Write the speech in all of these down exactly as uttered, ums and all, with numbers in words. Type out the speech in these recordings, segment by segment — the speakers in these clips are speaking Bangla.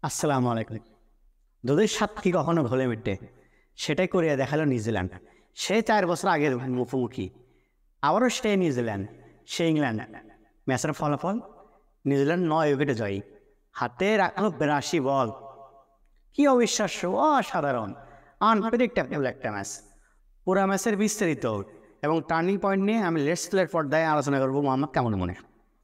আসসালামু আলাইকুম। যদি সাত কি কখনো ভোলে মিটে সেটাই করিয়া দেখালো নিউজিল্যান্ড। সে চার বছর আগের মুখোমুখি, আবারও সে নিউজিল্যান্ড, সে ইংল্যান্ড। ম্যাচের ফলাফল নিউজিল্যান্ড নয় উইকেটে জয়ী, হাতে রাখলো বিরাশি বল। কি অবিশ্বাস্য, অসাধারণ, আনপ্রেডিক্টেবল একটা ম্যাচ। পুরা ম্যাচের বিস্তারিত এবং টার্নিং পয়েন্ট নিয়ে আমি লেটস প্লের পর্দায় আলোচনা করবো মোহাম্মদ কামরুল মনির।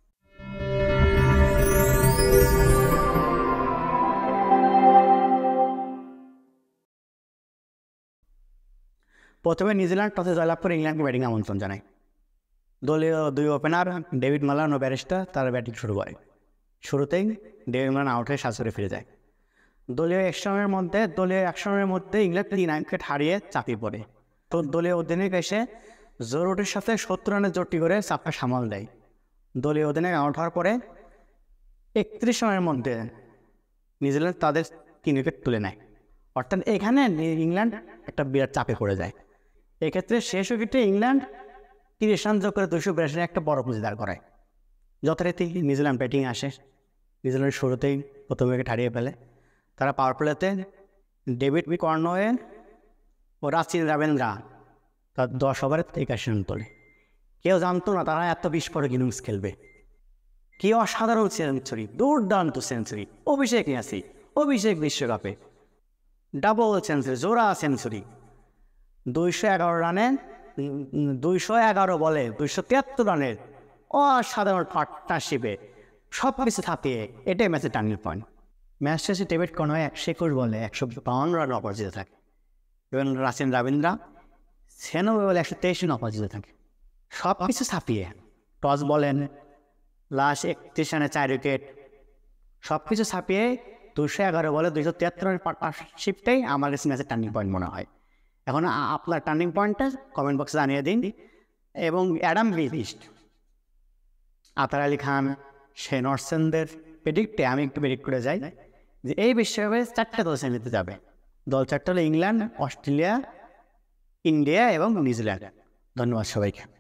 প্রথমে নিউজিল্যান্ড টসে জয়লাভ করে ইংল্যান্ডকে ব্যাটিং আমন্ত্রণ জানায়। দলীয় দুই ওপেনার ডেভিড মালান ও ব্যারিস্টার তারা ব্যাটিং শুরু করে। শুরুতেই ডেভিড মালান আউট হয়ে সাজরে ফিরে যায়। দলীয় একশনের মধ্যে দলীয় একশনের মধ্যে ইংল্যান্ড তিন উইকেট হারিয়ে চাপিয়ে পড়ে। তো দলীয় অধিনায়ক এসে জরুরির সাথে সত্তর রানের জোরটি করে চাপটা সামাল দেয়। দলীয় অধিনায়ক আউট হওয়ার পরে একত্রিশ রানের মধ্যে নিউজিল্যান্ড তাদের তিন উইকেট তুলে নেয়। অর্থাৎ এখানে ইংল্যান্ড একটা বিরাট চাপে পড়ে যায়। এক্ষেত্রে শেষ উইকেটে ইংল্যান্ড তিরিশ রান যোগ করে দুশো বিরাশি রানে একটা বড় পুঁজি দাঁড় করায়। যথারীতি নিউজিল্যান্ড ব্যাটিং আসে। নিউজিল্যান্ড শুরুতেই প্রথম উইকেট হারিয়ে ফেলে। তারা পাওয়ার প্লেতে ডেভিড কর্নওয়ে ও রাচিন রাবেন্দ্রা তার দশ ওভারে একাশি রান তোলে। কেউ জানতো না তারা এত বিস্ফোরক ইনিংস খেলবে। কি অসাধারণ সেঞ্চুরি, দুর্দান্ত সেঞ্চুরি। অভিষেক ইয়াসি, অভিষেক বিশ্বকাপে ডাবল সেঞ্চুরি, জোড়া সেঞ্চুরি। দুইশো এগারো রানে দুইশো এগারো বলে দুইশো তিয়াত্তর রানের অসাধারণ পার্টনারশিপে সব কিছু থাপিয়ে এটাই ম্যাচের টার্নিং পয়েন্ট। ম্যাচ শেষে ডেভিড কর্নওয়ে একশো একুশ বলে একশো বাউন্ন রান অপরাজিত থাকে এবং রাচিন রাবীন্দ্রা ছিয়ানব্বই বলে একশো তেইশ রান অপরাজিত থাকে। সব কিছু ছাপিয়ে টস বলেন, লাস্ট একত্রিশ রানে চার উইকেট, সব কিছু ছাপিয়ে দুশো এগারো বলে দুইশো তিয়াত্তর রানের পার্টনারশিপটাই আমার কাছে ম্যাচের টার্নিং পয়েন্ট মনে হয়। এখন আপনার টার্নিং পয়েন্টটা কমেন্ট বক্সে জানিয়ে দিন। এবং অ্যাডাম লিস্ট, আতার আলী খান, শেন ওয়াটসনদের প্রেডিক্টে আমি একটু প্রেডিক্ট করে যাই যে এই বিশ্বকাপে চারটা দল সেমিতে যাবে। দল চারটা হলো ইংল্যান্ড, অস্ট্রেলিয়া, ইন্ডিয়া এবং নিউজিল্যান্ড। ধন্যবাদ সবাইকে।